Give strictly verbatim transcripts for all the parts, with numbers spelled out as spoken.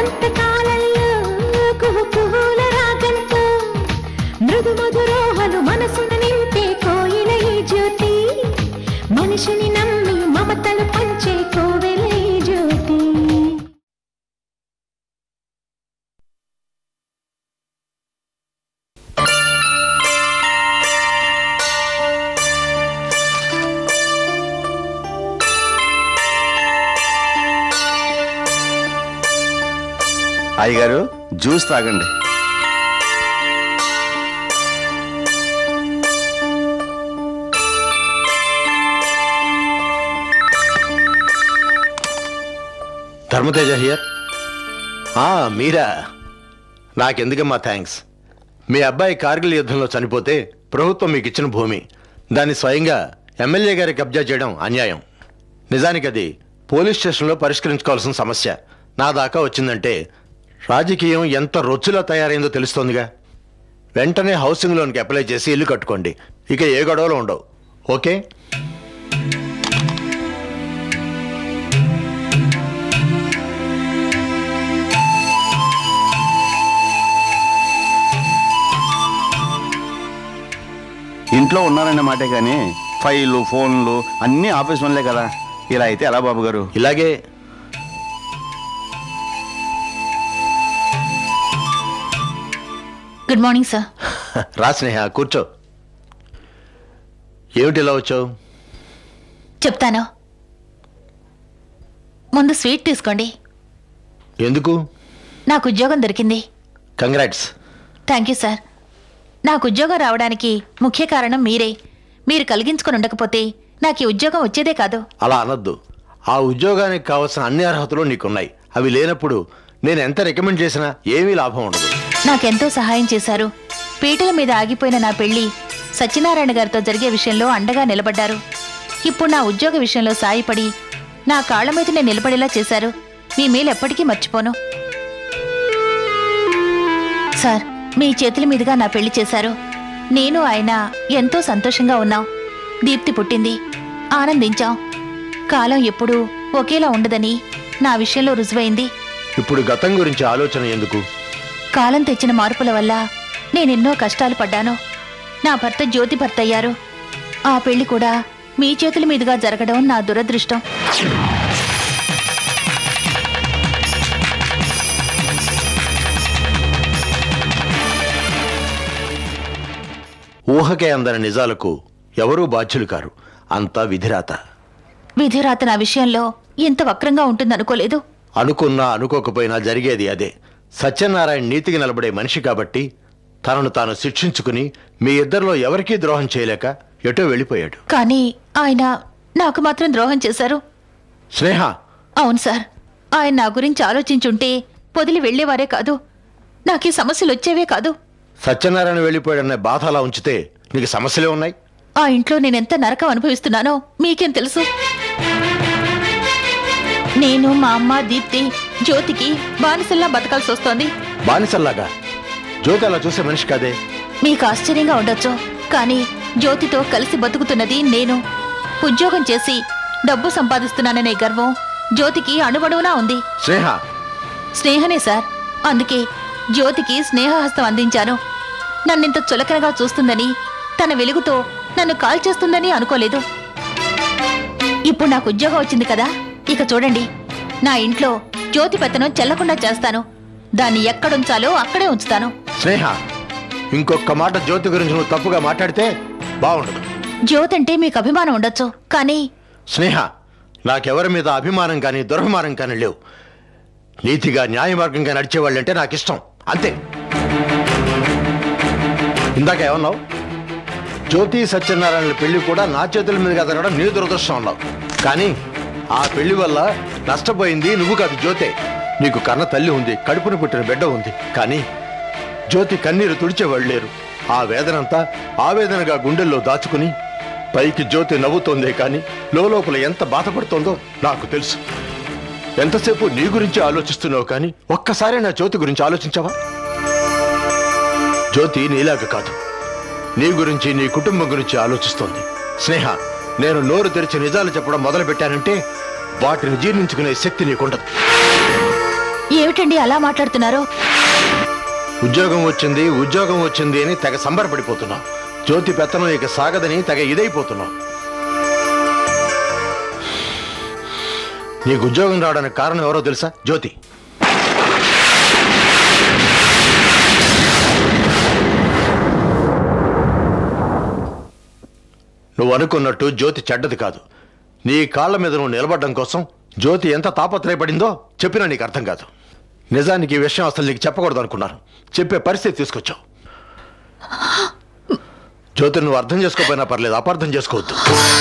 సంతకాలలో కుహు కుహుల రాగంతో మృదు మధురోహలు మనసును నింపే కోయిల ఈ జ్యోతి మనిషిని నమ్మి మమతలు పంచే కోవెల ఈ జ్యోతి. అయ్యగారు జ్యూస్ తాగండి. ధర్మతేజ హియర్. మీరా? నాకెందుకమ్మా థ్యాంక్స్. మీ అబ్బాయి కార్గిల్ యుద్ధంలో చనిపోతే ప్రభుత్వం మీకు ఇచ్చిన భూమి, దాన్ని స్వయంగా ఎమ్మెల్యే గారి కబ్జా చేయడం అన్యాయం. నిజానికి అది పోలీస్ స్టేషన్లో పరిష్కరించుకోవాల్సిన సమస్య. నా దాకా వచ్చిందంటే రాజకీయం ఎంత రొచ్చులా తయారైందో తెలుస్తోందిగా. వెంటనే హౌసింగ్ లోన్కి అప్లై చేసి ఇల్లు కట్టుకోండి. ఇక ఏ గొడవలు ఉండవు. ఓకే? ఇంట్లో ఉన్నారన్నమాటే కానీ ఫైళ్ళు ఫోన్లు అన్నీ ఆఫీస్ పనులే కదా. ఇలా అయితే ఎలా బాబు గారు? ఇలాగే. Good morning sir. రా స్నేహ, కూర్చో. ఏమిటి ఇలా వచ్చావు? చెప్తాను. ముందు స్వీట్ తీసుకోండి. ఎందుకు? నాకు ఉద్యోగం దొరికింది. కంగ్రాట్స్. Thank you sir. నాకు ఉద్యోగం రావడానికి ముఖ్య కారణం మీరే. మీరు కలిగించుకొని ఉండకపోతే నాకు ఈ ఉద్యోగం వచ్చేదే కాదు. అలా అనొద్దు. ఆ ఉద్యోగానికి కావాల్సిన అన్ని అర్హతలు నీకున్నాయి. అవి లేనప్పుడు నేను ఎంత రికమెండ్ చేసినా ఏమీ లాభం ఉండదు. నాకెంతో సహాయం చేశారు. పీటల మీద ఆగిపోయిన నా పెళ్లి సత్యనారాయణ గారితో జరిగే విషయంలో అండగా నిలబడ్డారు. ఇప్పుడు నా ఉద్యోగ విషయంలో సాయపడి నా కాళ్ల మీద నేను నిలబడేలా చేశారు. మీ మేలు ఎప్పటికీ మర్చిపోను. సార్, మీ చేతుల మీదుగా నా పెళ్లి చేశారు. నేను ఆయన ఎంతో సంతోషంగా ఉన్నాం. దీప్తి పుట్టింది, ఆనందించాం. కాలం ఎప్పుడూ ఒకేలా ఉండదని నా విషయంలో రుజువైంది. ఇప్పుడు గతం గురించి ఆలోచన ఎందుకు? కాలం తెచ్చిన మార్పుల వల్ల నేనెన్నో కష్టాలు పడ్డాను. నా భర్త జ్యోతి భర్త అయ్యారు. ఆ పెళ్లి కూడా మీ చేతుల మీదుగా జరగడం నా దురదృష్టం. ఊహకే అందని నిజాలకు ఎవరూ బాధ్యులు కారు. అంతా విధిరాత. విధిరాత నా విషయంలో ఇంత వక్రంగా ఉంటుందనుకోలేదు. అనుకున్నా అనుకోకపోయినా జరిగేది అదే. సత్యనారాయణ నీతికి నిలబడే మనిషి కాబట్టి తనను తాను శిక్షించుకుని మీ ఇద్దరిలో ఎవరికీ ద్రోహం చేయలేక ఎటో వెళ్ళిపోయాడు. కానీ ఆయన నాకు మాత్రం ద్రోహం చేశారు. స్నేహ. అవును సార్. ఆయన నా గురించి ఆలోచించుంటే పొదిలి వెళ్లేవారే కాదు, నాకు ఈ సమస్యలు వచ్చేవే కాదు. సత్యనారాయణ వెళ్ళిపోయాడనే బాధ అలా ఉంచితే నీకు సమస్యలే ఉన్నాయి. ఆ ఇంట్లో నేనెంత నరకం అనుభవిస్తున్నానో మీకేం తెలుసు? నేను, మా అమ్మ, దీప్తి జ్యోతికి బానిసల్లా బతకాల్సి వస్తోంది. బానిసల్లాగా? జ్యోతి అలా చూసే మనిషి కాదే. మీకు ఆశ్చర్యంగా ఉండొచ్చు, కానీ జ్యోతితో కలిసి బతుకుతున్నది నేను. ఉద్యోగం చేసి డబ్బు సంపాదిస్తున్నాననే గర్వం జ్యోతికి అణువణువునా ఉంది. స్నేహ. స్నేహనే సార్. అందుకే జ్యోతికి స్నేహహస్తం అందించాను. నన్నింత చులకనగా చూస్తుందని, తన వెలుగుతో నన్ను కాల్చేస్తుందని అనుకోలేదు. ఇప్పుడు నాకు ఉద్యోగం వచ్చింది కదా, ఇక చూడండి, నా ఇంట్లో జ్యోతి పెత్తనం చెల్లకుండా చేస్తాను. దాన్ని ఎక్కడుంచాలో అక్కడే ఉంచుతాను. స్నేహ, ఇంకొక మాట జ్యోతి గురించి నువ్వు తప్పుగా మాట్లాడితే బాగుండదు. జ్యోతి అంటే మీకు అభిమానం ఉండొచ్చు, కానీ స్నేహ, నాకెవరి మీద అభిమానం కానీ దురభిమానం కానీ లేవు. నీతిగా న్యాయ మార్గంగా నడిచేవాళ్ళంటే నాకు ఇష్టం, అంతే. ఇందాక ఏమన్నావు? జ్యోతి సత్యనారాయణ పెళ్లి కూడా నా చేతుల మీదుగా జరగడం నీ దురదృష్టం అన్నావు. కానీ ఆ పెళ్లి వల్ల నష్టపోయింది నువ్వు కాదు, జ్యోతే. నీకు కన్న తల్లి ఉంది, కడుపును పుట్టిన బిడ్డ ఉంది. కానీ జ్యోతి కన్నీరు తుడిచేవాళ్ళు లేరు. ఆ వేదనంతా ఆవేదనగా గుండెల్లో దాచుకుని పైకి జ్యోతి నవ్వుతోందే కానీ లోపల ఎంత బాధపడుతోందో నాకు తెలుసు. ఎంతసేపు నీ గురించి ఆలోచిస్తున్నావు కానీ ఒక్కసారి నా జ్యోతి గురించి ఆలోచించావా? జ్యోతి నీలాగా కాదు, నీ గురించి నీ కుటుంబం గురించి ఆలోచిస్తోంది. స్నేహ, నేను నోరు తెరిచి నిజాలు చెప్పడం మొదలు పెట్టానంటే వాటిని జీర్ణించుకునే శక్తి నీకుండదు. ఏమిటండి అలా మాట్లాడుతున్నారు? ఉద్యోగం వచ్చింది ఉద్యోగం వచ్చింది అని తెగ సంబరపడిపోతున్నాం. జ్యోతి పెత్తనం ఇక సాగదని తెగ ఇదైపోతున్నాం. నీకు ఉద్యోగం రావడానికి కారణం ఎవరో తెలుసా? జ్యోతి. నువ్వు అనుకున్నట్టు జ్యోతి చెడ్డది కాదు. నీ కాళ్ల మీద నువ్వు నిలబడడం కోసం జ్యోతి ఎంత తాపత్రయపడిందో చెప్పినా నీకు అర్థం కాదు. నిజానికి ఈ విషయం అసలు నీకు చెప్పకూడదు అనుకున్నాను. చెప్పే పరిస్థితి తీసుకొచ్చావు. జ్యోతి నువ్వు అర్థం చేసుకోకపోయినా పర్లేదు, అపార్థం చేసుకోవద్దు.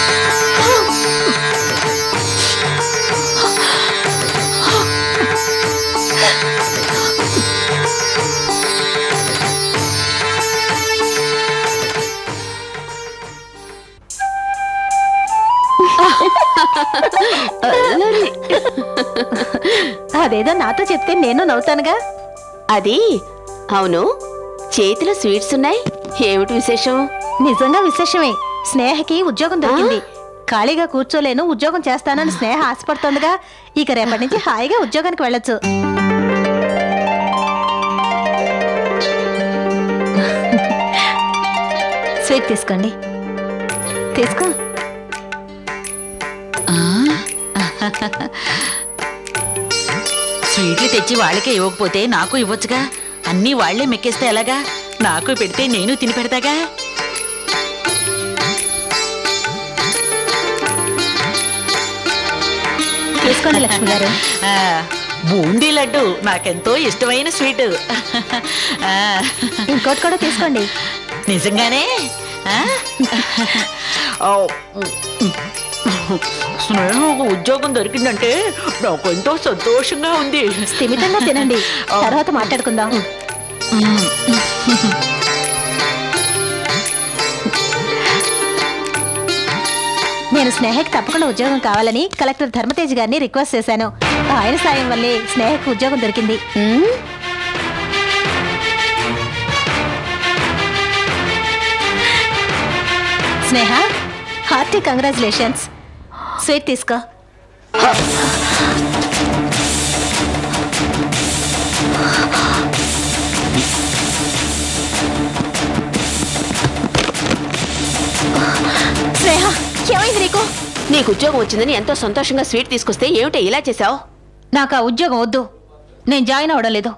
అదేదో నాతో చెప్తే నేను నవ్వుతానుగా. అది అవును, చేతిలో స్వీట్స్ ఉన్నాయి. ఏమిటి విశేషం? నిజంగా విశేషమే. స్నేహకి ఉద్యోగం దొరికింది. ఖాళీగా కూర్చోలేను, ఉద్యోగం చేస్తానని స్నేహ ఆశపడుతోందిగా. ఇక రేపటి నుంచి హాయిగా ఉద్యోగానికి వెళ్ళొచ్చు. స్వీట్ తీసుకోండి. తీసుకో. స్వీట్లు తెచ్చి వాళ్ళకే ఇవ్వకపోతే నాకు ఇవ్వచ్చుగా. అన్నీ వాళ్లే మెక్కేస్తే ఎలాగా? నాకు పెడితే నేను తిని పెడతాగా. తీసుకోండి లక్ష్మి గారు. బూందీ లడ్డు నాకెంతో ఇష్టమైన స్వీట్. ఇంకోటి కూడా తీసుకోండి. నిజంగానే? స్నేహకు ఉద్యోగం దొరికిందంటే నాకు ఎంతో సంతోషంగా ఉంది. స్థిమితంగా తినండి, తర్వాత మాట్లాడుకుందాం. నేను స్నేహకి తప్పకుండా ఉద్యోగం కావాలని కలెక్టర్ ధర్మతేజ్ గారిని రిక్వెస్ట్ చేశాను. ఆయన సాయం వల్లే స్నేహకు ఉద్యోగం దొరికింది. స్నేహ, హార్టీ కంగ్రాచులేషన్స్. స్వీట్ తీసుకో. స్నేహ, ఏమైంది నీకు? నీకు ఉద్యోగం వచ్చిందని ఎంతో సంతోషంగా స్వీట్ తీసుకొస్తే ఏమిటి ఇలా చేశావు? నాకు ఆ ఉద్యోగం వద్దు. నేను జాయిన్ అవడం లేదు.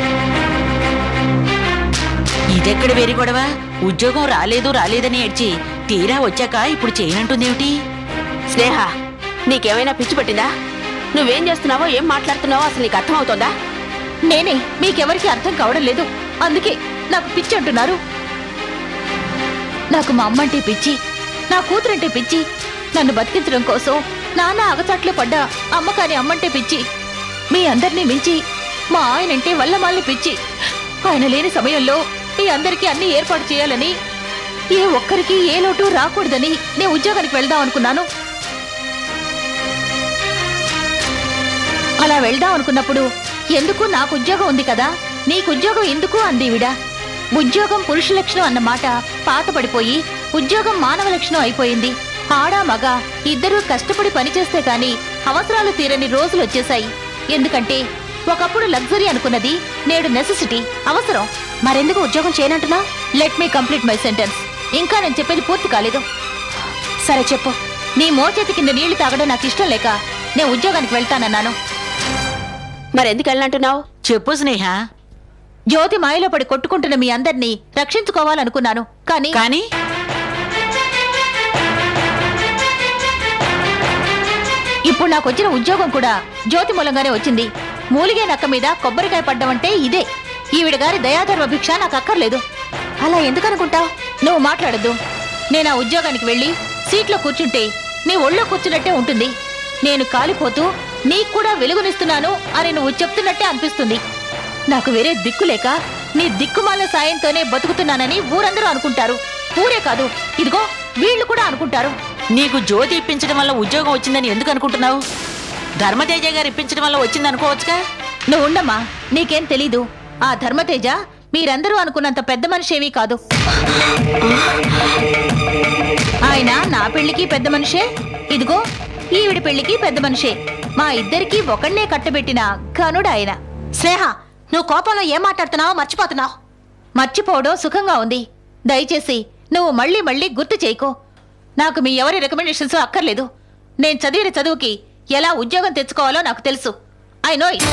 ఇదెక్కడ వేరే గొడవ? ఉద్యోగం రాలేదు రాలేదని ఏడ్చి తీరా వచ్చాక ఇప్పుడు చేయనంటుందేమిటి? స్నేహ, నీకేమైనా పిచ్చి పట్టిందా? నువ్వేం చేస్తున్నావో ఏం మాట్లాడుతున్నావో అసలు నీకు అర్థం అవుతోందా? నేనే మీకెవరికి అర్థం కావడం లేదు, అందుకే నాకు పిచ్చి అంటున్నారు. నాకు మా అమ్మంటే పిచ్చి, నా కూతురంటే పిచ్చి. నన్ను బతికించడం కోసం నాన్న అగచాట్లు పడ్డా అమ్మ కాని అమ్మంటే పిచ్చి. మీ అందరినీ మించి మా ఆయనంటే వల్లమాలి పిచ్చి. ఆయన లేని సమయంలో మీ అందరికీ అన్ని ఏర్పాటు చేయాలని, ఏ ఒక్కరికి ఏ లోటు రాకూడదని నేను ఉద్యోగానికి వెళ్దాం అనుకున్నాను. అలా వెళ్దాం అనుకున్నప్పుడు ఎందుకు నాకు ఉద్యోగం ఉంది కదా, నీకు ఉద్యోగం ఎందుకు అందివిడ. ఉద్యోగం పురుష లక్షణం అన్న మాట పాత పడిపోయి ఉద్యోగం మానవ లక్షణం అయిపోయింది. ఆడా మగ ఇద్దరూ కష్టపడి పనిచేస్తే కాని అవసరాలు తీరని రోజులు వచ్చేశాయి. ఎందుకంటే ఒకప్పుడు లగ్జరీ అనుకున్నది నేడు నెసెసిటీ, అవసరం. మరెందుకు ఉద్యోగం చేయనంటున్నా? Let me complete my sentence. ఇంకా నేను చెప్పేది పూర్తి కాలేదు. సరే చెప్పు. నీ మోచేతి కింద నీళ్లు తాగడం నాకు ఇష్టం లేక నేను ఉద్యోగానికి వెళ్తానన్నాను. మరెందుకు వెళ్ళనంటున్నావు? చెప్పు స్నేహ. జ్యోతి మాయలో పడి కొట్టుకుంటున్న మీ అందరినీ రక్షించుకోవాలనుకున్నాను. కానీ కానీ ఇప్పుడు నాకు వచ్చిన ఉద్యోగం కూడా జ్యోతి మూలంగానే వచ్చింది. మూలిగే నక్క మీద కొబ్బరికాయ పడ్డమంటే ఇదే. ఈవిడ గారి దయాధర్మ భిక్ష నాకు అక్కర్లేదు. అలా ఎందుకనుకుంటావు? నువ్వు మాట్లాడద్దు. నేను ఆ ఉద్యోగానికి వెళ్ళి సీట్లో కూర్చుంటే నీ ఒళ్ళో కూర్చున్నట్టే ఉంటుంది. నేను కాలిపోతూ నీకు కూడా వెలుగునిస్తున్నాను అని నువ్వు చెప్తున్నట్టే అనిపిస్తుంది. నాకు వేరే దిక్కు లేక నీ దిక్కుమాల సాయంతోనే బతుకుతున్నానని ఊరందరూ అనుకుంటారు. ఊరే కాదు, ఇదిగో వీళ్ళు కూడా అనుకుంటారు. నీకు జ్యోతి ఇప్పించడం వల్ల ఉద్యోగం వచ్చిందని ఎందుకు అనుకుంటున్నావు? ధర్మతేజ గారు ఇప్పించడం వల్ల వచ్చింది అనుకోవచ్చుగా. నువ్వు ఉండమ్మా, నీకేం తెలీదు. ఆ ధర్మతేజ మీరందరూ అనుకున్నంత పెద్ద మనిషేమీ కాదు. ఆయన నా పెళ్లికి పెద్ద మనిషే, ఇదిగో ఈవిడి పెళ్లికి పెద్ద మనిషే. మా ఇద్దరికీ ఒకళ్లే కట్టబెట్టిన ఘనుడు ఆయన. స్నేహ, నువ్వు కోపంలో ఏం మాట్లాడుతున్నావో మర్చిపోతున్నావు. మర్చిపోవడం సుఖంగా ఉంది. దయచేసి నువ్వు మళ్ళీ మళ్ళీ గుర్తు చేయకు. నాకు మీ ఎవరి రికమెండేషన్స్ అక్కర్లేదు. నేను చదివిన చదువుకి ఎలా ఉద్యోగం తెచ్చుకోవాలో నాకు తెలుసు. I know it.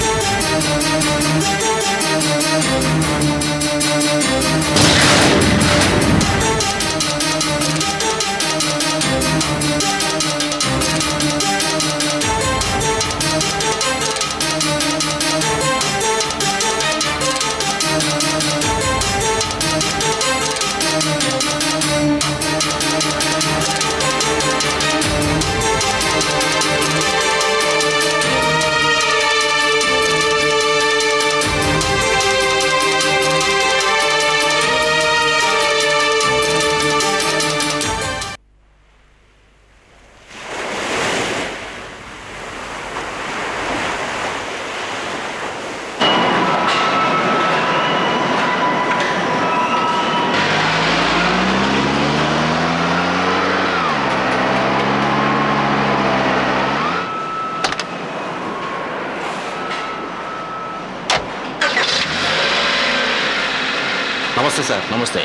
నమస్తే సార్. నమస్తే.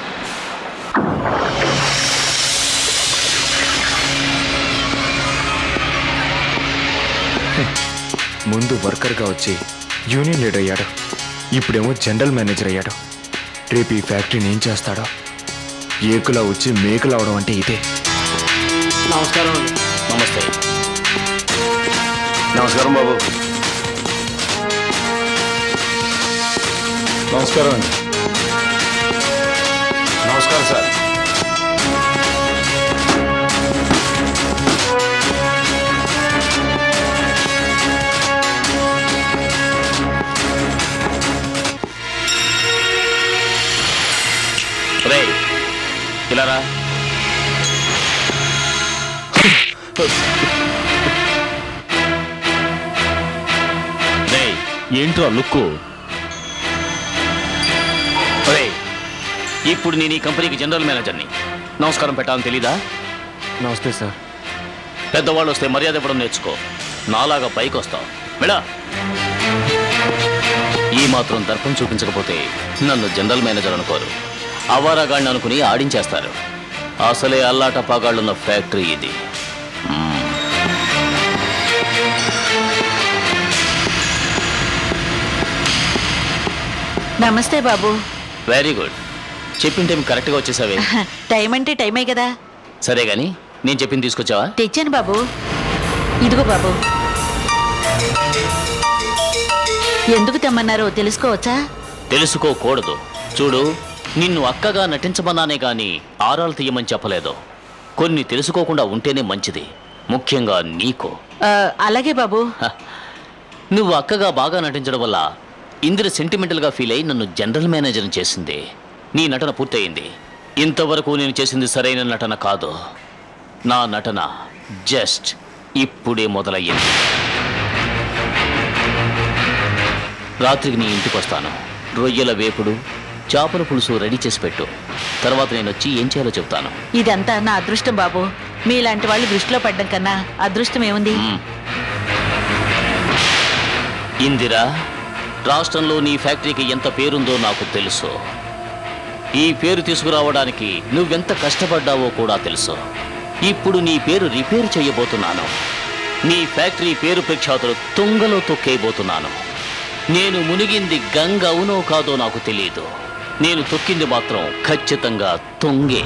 ముందు వర్కర్గా వచ్చి యూనియన్ లీడర్ అయ్యాడు. ఇప్పుడేమో జనరల్ మేనేజర్ అయ్యాడు. రేపు ఈ ఫ్యాక్టరీని ఏం చేస్తాడో. ఏకులా వచ్చి మేకులు అవడం అంటే ఇదే. నమస్కారం. నమస్తే. నమస్కారం బాబు. నమస్కారం అండి. నమస్కారం సార్. రే ఇలా రా. రే ఏంట్రా లుక్కు? రే ఇప్పుడు నేను ఈ కంపెనీకి జనరల్ మేనేజర్ని. నమస్కారం పెట్టాలని తెలీదా? నమస్తే సార్. పెద్దవాళ్ళు వస్తే మర్యాద ఇవ్వడం నేర్చుకో. నాలాగా పైకి వస్తావు. మేడా ఈ మాత్రం దర్పం చూపించకపోతే నన్ను జనరల్ మేనేజర్ అనుకోరు. అవారాగాడిని అనుకుని ఆడించేస్తారు. అసలే అల్లాట పాగాళ్ళున్న ఫ్యాక్టరీ ఇది. నమస్తే బాబు. Very good. చెప్పిన టైం కరెక్ట్గా వచ్చేసావే. టైం అంటే టైమే కదా. సరే గాని నేను చెప్పింది తీసుకొచ్చావా? తెచ్చాను బాబు. ఇదిగో బాబు. ఎందుకు తెమ్మన్నారో తెలుసుకోవచ్చా? తెలుసుకోకూడదు. చూడు, నిన్ను అక్కగా నటించమన్నానే గాని ఆరాలు తీయమని చెప్పలేదు. కొన్ని తెలుసుకోకుండా ఉంటేనే మంచిది, ముఖ్యంగా నీకు. అలాగే బాబు. నువ్వు అక్కగా బాగా నటించడం వల్ల ఇందిర సెంటిమెంటల్గా ఫీల్ అయి నన్ను జనరల్ మేనేజర్ చేసింది. నీ నటన పూర్తయింది. ఇంతవరకు నేను చేసింది సరైన నటన కాదు. నా నటన జస్ట్ ఇప్పుడే మొదలయ్యింది. రాత్రికి నీ ఇంటికి వస్తాను. రొయ్యల వేపుడు, చేపల పులుసు రెడీ చేసి పెట్టు. తర్వాత నేను వచ్చి ఏం చేయాలో చెప్తాను. ఇదంతా నా అదృష్టం బాబు. మీలాంటి వాళ్ళు దృష్టిలో పడ్డం కన్నా అదృష్టం ఏముంది? ఇందిరా, రాష్ట్రంలో నీ ఫ్యాక్టరీకి ఎంత పేరుందో నాకు తెలుసు. ఈ పేరు తీసుకురావడానికి నువ్వెంత కష్టపడ్డావో కూడా తెలుసు. ఇప్పుడు నీ పేరు రిపేర్ చేయబోతున్నాను. నీ ఫ్యాక్టరీ పేరు ప్రఖ్యాతులు తుంగలో తొక్కేయబోతున్నాను. నేను మునిగింది గంగ అవునో కాదో నాకు తెలియదు. నేను తొక్కింది మాత్రం ఖచ్చితంగా తుంగే.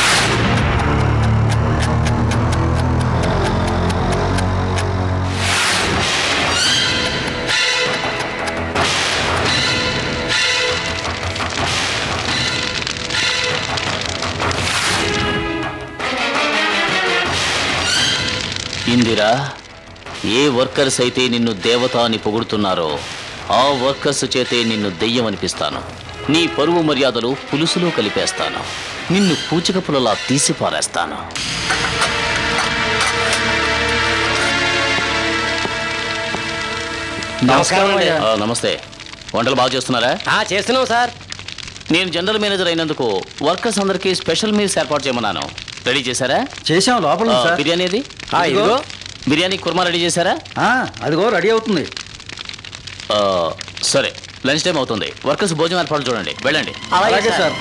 ఇందిరా, ఏ వర్కర్స్ అయితే నిన్ను దేవత అని పొగుడుతున్నారో ఆ వర్కర్స్ చేతే నిన్ను దెయ్యం అనిపిస్తాను. నీ పరువు మర్యాదలు పులుసులో కలిపేస్తాను. నిన్ను పూచిక పులలా తీసి పారేస్తాను. నమస్తే. వంటలు బాగా చేస్తున్నారా? చేస్తున్నాం సార్. నేను జనరల్ మేనేజర్ అయినందుకు వర్కర్స్ అందరికీ స్పెషల్ మీల్స్ ఏర్పాటు చేయమన్నాను. రెడీ చేశారా? చేసాం. లోపల బిర్యానీ అది? బిర్యానీ కుర్మా రెడీ చేశారా? అదిగో రెడీ అవుతుంది. సరే, లంచ్ టైం అవుతుంది. వర్కర్స్ భోజనం ఏర్పాటు చూడండి. వెళ్ళండి. అలాగే సార్.